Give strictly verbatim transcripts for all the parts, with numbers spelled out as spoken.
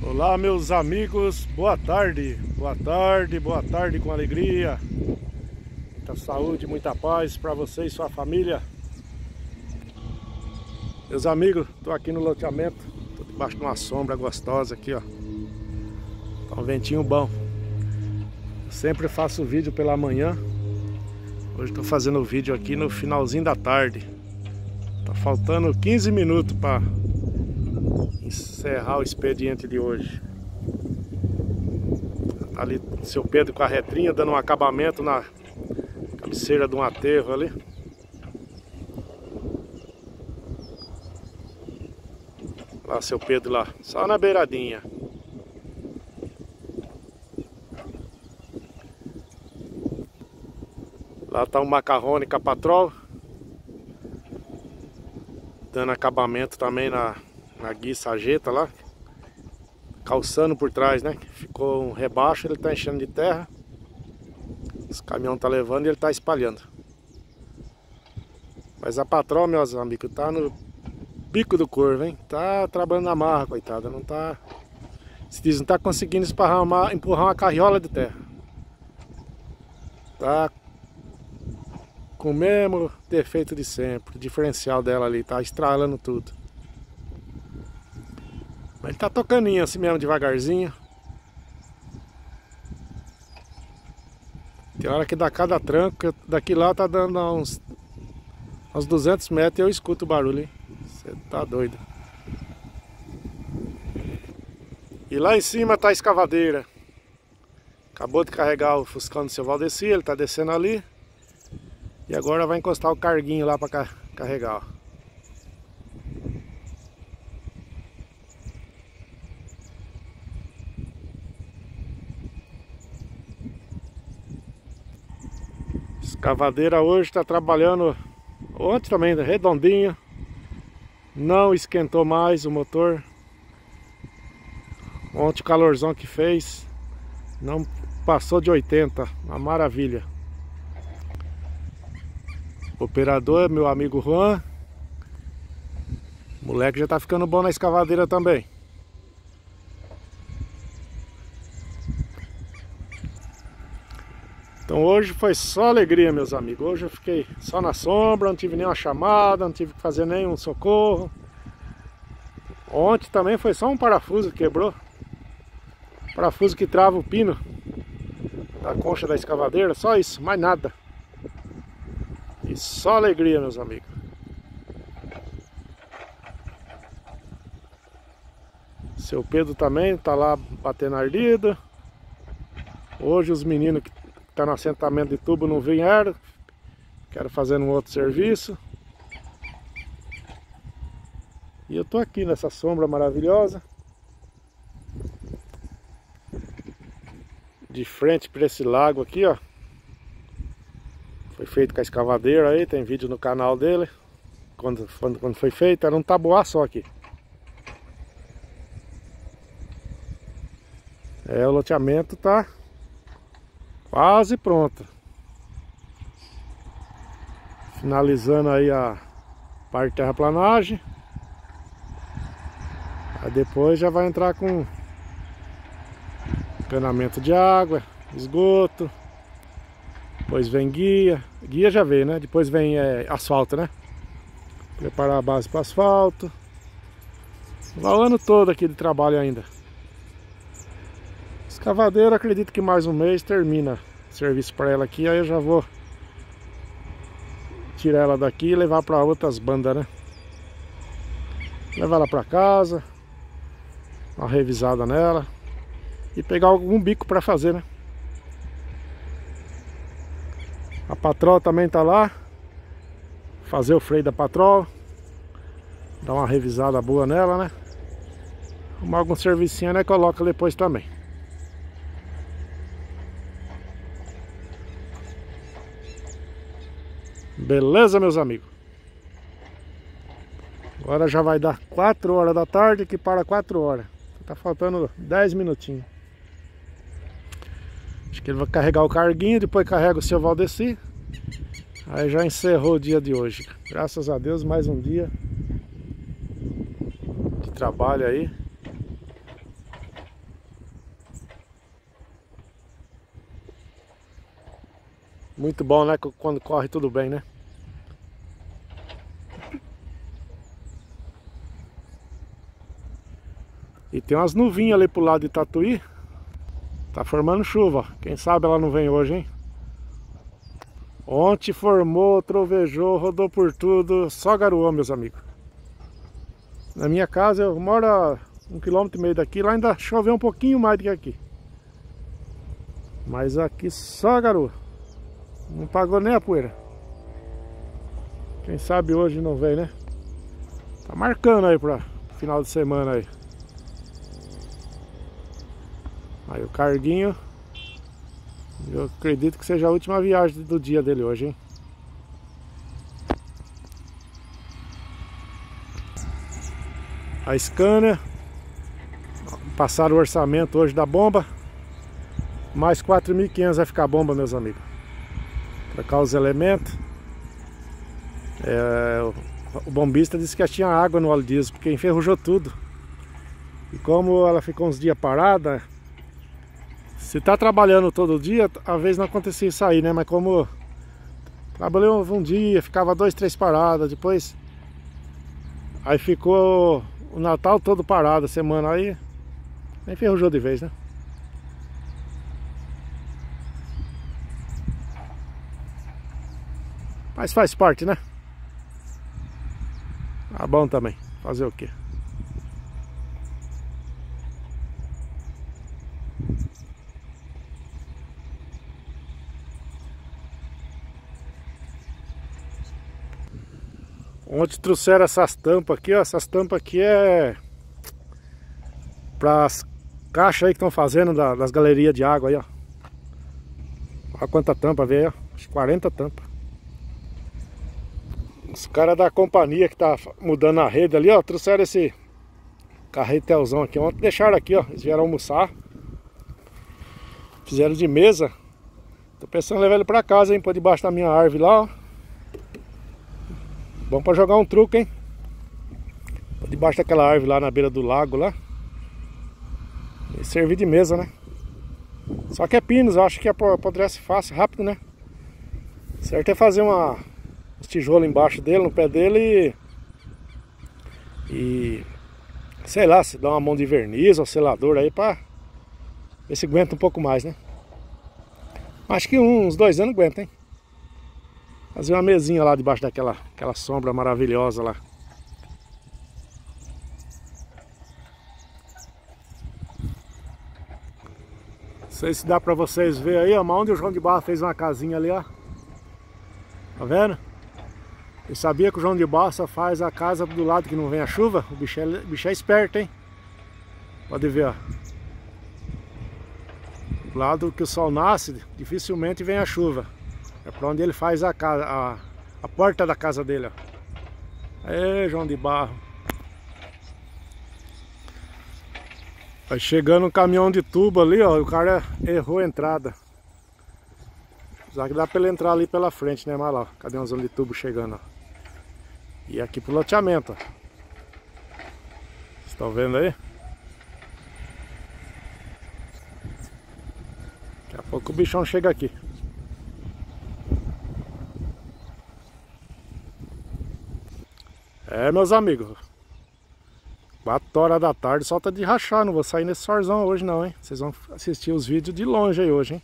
Olá, meus amigos, boa tarde, boa tarde, boa tarde com alegria, muita saúde, muita paz para você e sua família. Meus amigos, estou aqui no loteamento, estou debaixo de uma sombra gostosa aqui, ó. Tá um ventinho bom. Sempre faço vídeo pela manhã, hoje estou fazendo o vídeo aqui no finalzinho da tarde. Tá faltando quinze minutos para encerrar o expediente de hoje. Ali seu Pedro com a retrinha dando um acabamento na cabeceira de um aterro ali. Lá seu Pedro lá, só na beiradinha. Lá tá o Macarrone com a patroa, dando acabamento também na na guia sarjeta lá, calçando por trás, né? Ficou um rebaixo, ele tá enchendo de terra, esse caminhão tá levando e ele tá espalhando. Mas a patroa, meus amigos, tá no bico do corvo, hein? Tá trabalhando na marra, coitada, não tá, se diz, não tá conseguindo esparrar uma, empurrar uma carriola de terra. Tá com o mesmo defeito de sempre, o diferencial dela ali, tá estralando tudo. Mas ele tá tocaninho assim mesmo, devagarzinho. Tem hora que dá cada tranco, daqui lá tá dando uns, uns duzentos metros e eu escuto o barulho, hein? Você tá doido. E lá em cima tá a escavadeira. Acabou de carregar o Fuscão do seu Valdeci, ele tá descendo ali. E agora vai encostar o carguinho lá pra carregar, ó. Escavadeira hoje está trabalhando, ontem também redondinho, não esquentou mais o motor. Ontem o calorzão que fez não passou de oitenta, uma maravilha. O operador é meu amigo Juan, o moleque já tá ficando bom na escavadeira também. Então hoje foi só alegria, meus amigos. Hoje eu fiquei só na sombra, não tive nenhuma chamada, não tive que fazer nenhum socorro. Ontem também foi só um parafuso que quebrou. Parafuso que trava o pino da concha da escavadeira, só isso, mais nada. E só alegria, meus amigos. Seu Pedro também tá lá batendo ardido. Hoje os meninos que tá no assentamento de tubo não vieram, quero fazer um outro serviço. E eu tô aqui nessa sombra maravilhosa, de frente para esse lago aqui, ó. Foi feito com a escavadeira aí, tem vídeo no canal dele. Quando, quando, quando foi feito, era um tabuá só aqui. É, o loteamento tá quase pronto. Finalizando aí a parte de terraplanagem. Aí depois já vai entrar com encanamento de água, esgoto. Depois vem guia. Guia já veio, né? Depois vem é, asfalto, né? Preparar a base para asfalto. Vai o ano todo aqui de trabalho ainda. Escavadeira, acredito que mais um mês termina o serviço para ela aqui. Aí eu já vou tirar ela daqui e levar para outras bandas, né? Levar ela para casa, uma revisada nela e pegar algum bico para fazer, né? A patroa também tá lá, fazer o freio da patroa, dar uma revisada boa nela, né? Arrumar algum servicinho, né? Coloca depois também. Beleza, meus amigos? Agora já vai dar quatro horas da tarde, que para quatro horas. Tá faltando dez minutinhos. Acho que ele vai carregar o carguinho, depois carrega o seu Valdeci. Aí já encerrou o dia de hoje. Graças a Deus, mais um dia de trabalho aí. Muito bom, né? Quando corre tudo bem, né? E tem umas nuvinhas ali pro lado de Tatuí. Tá formando chuva. Quem sabe ela não vem hoje, hein? Ontem formou, trovejou, rodou por tudo. Só garoou, meus amigos. Na minha casa, eu moro a um quilômetro e meio daqui. Lá ainda choveu um pouquinho mais do que aqui. Mas aqui só garoa. Não pagou nem a poeira. Quem sabe hoje não vem, né? Tá marcando aí pra final de semana aí. Aí o Carguinho, eu acredito que seja a última viagem do dia dele hoje, hein? A Scania, passaram o orçamento hoje da bomba. Mais quatro mil e quinhentos vai ficar a bomba, meus amigos. Trocar os elementos. É, o, o bombista disse que tinha água no óleo diesel, porque enferrujou tudo. E como ela ficou uns dias parada, se tá trabalhando todo dia, às vezes não acontecia isso aí, né? Mas como trabalhei um dia, ficava dois, três paradas, depois aí ficou o Natal todo parado, a semana aí, aí enferrujou de vez, né? Mas faz parte, né? Tá bom também, fazer o quê? Ontem trouxeram essas tampas aqui, ó. Essas tampas aqui é para as caixas aí que estão fazendo da, das galerias de água aí, ó. Olha quanta tampa veio, ó. Acho quarenta tampas. Os caras da companhia que tá mudando a rede ali, ó, trouxeram esse carretelzão aqui. Ontem deixaram aqui, ó. Eles vieram almoçar. Fizeram de mesa. Tô pensando em levar ele pra casa, hein. Por debaixo da minha árvore lá, ó. Bom pra jogar um truque, hein. Por debaixo daquela árvore lá na beira do lago lá. E servir de mesa, né. Só que é pinos, eu acho que apodrece fácil, rápido, né. Certo é fazer uma... os tijolos embaixo dele, no pé dele e, e sei lá, se dá uma mão de verniz ou selador aí pra ver se aguenta um pouco mais, né? Acho que uns dois anos aguenta, hein? Fazer uma mesinha lá debaixo daquela aquela sombra maravilhosa lá. Não sei se dá pra vocês verem aí, ó, onde o João de Barra fez uma casinha ali, ó. Tá vendo? Eu sabia que o João de Barra só faz a casa do lado que não vem a chuva. O bicho é, o bicho é esperto, hein? Pode ver, ó. Do lado que o sol nasce, dificilmente vem a chuva. É pra onde ele faz a casa, a, a porta da casa dele, ó. Aê, João de Barro. Vai chegando um caminhão de tubo ali, ó. O cara errou a entrada. Já que dá pra ele entrar ali pela frente, né? Mas lá, ó, caminhãozão de tubo chegando, ó. E aqui pro loteamento, ó. Vocês estão vendo aí? Daqui a pouco o bichão chega aqui. É, meus amigos, quatro horas da tarde, só tá de rachar. Não vou sair nesse sorzão hoje não, hein? Vocês vão assistir os vídeos de longe aí hoje, hein?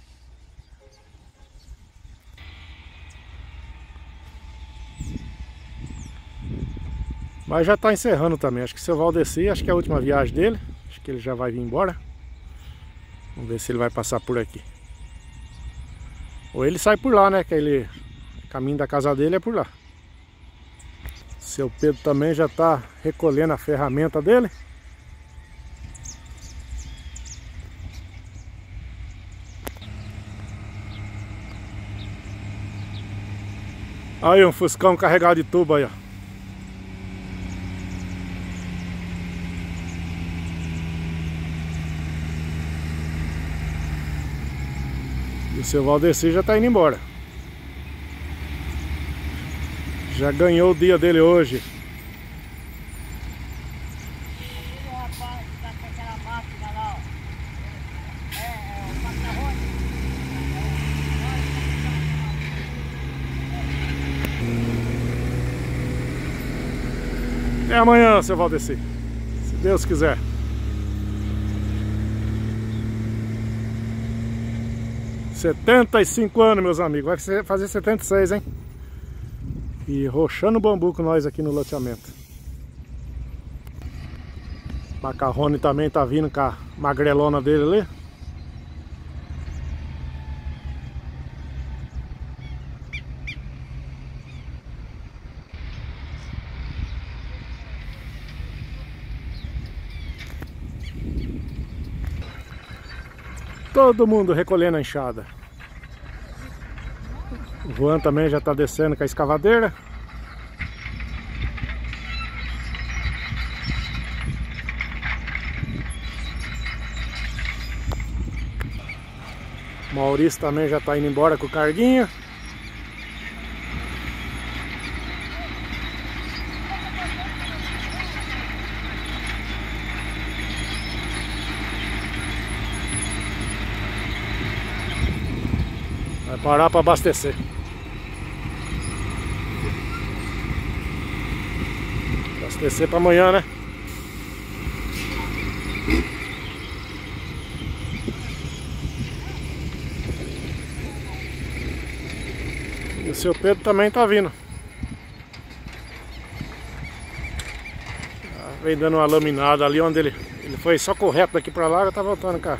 Mas já tá encerrando também. Acho que o seu Valdeci, acho que é a última viagem dele. Acho que ele já vai vir embora. Vamos ver se ele vai passar por aqui. Ou ele sai por lá, né? Que ele, o caminho da casa dele é por lá. Seu Pedro também já tá recolhendo a ferramenta dele. Aí um fuscão carregado de tubo aí, ó. E o seu Valdeci já tá indo embora. Já ganhou o dia dele hoje. Até amanhã, seu Valdeci, se Deus quiser. setenta e cinco anos, meus amigos. Vai fazer setenta e seis, hein? E roxando bambu com nós aqui no loteamento. Macarrone também tá vindo com a magrelona dele ali. Todo mundo recolhendo a enxada. O Juan também já está descendo com a escavadeira. O Maurício também já está indo embora com o carguinho. Vai parar para abastecer. Abastecer para amanhã, né? E o seu Pedro também tá vindo. Vem dando uma laminada ali onde ele, ele foi só correto daqui para lá, já tá voltando, cara.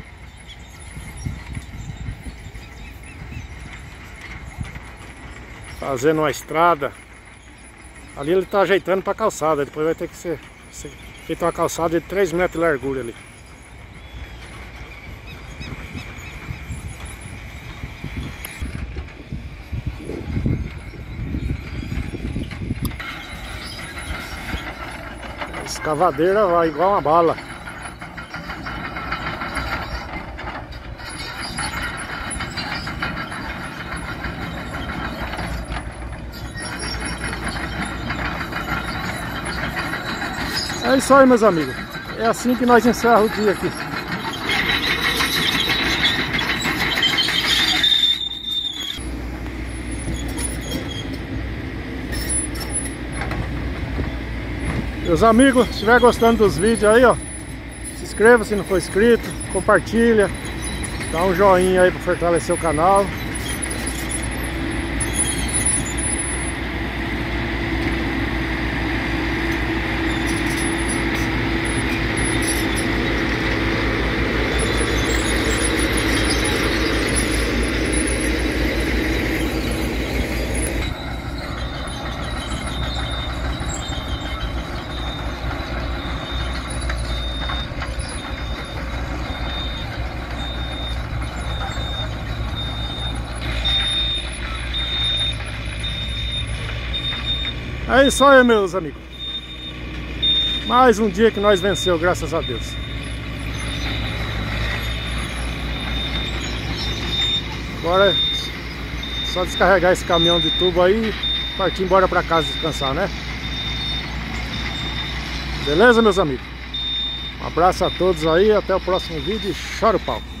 Fazendo uma estrada. Ali ele tá ajeitando para calçada. Depois vai ter que ser, ser feita uma calçada de três metros de largura ali. A escavadeira vai igual uma bala. É isso aí, meus amigos. É assim que nós encerramos o dia aqui. Meus amigos, se estiver gostando dos vídeos aí, ó, se inscreva se não for inscrito, compartilha, dá um joinha aí para fortalecer o canal. É isso aí, meus amigos. Mais um dia que nós venceu, graças a Deus. Agora é só descarregar esse caminhão de tubo aí e partir embora pra casa descansar, né? Beleza, meus amigos? Um abraço a todos aí, até o próximo vídeo e chora o pau.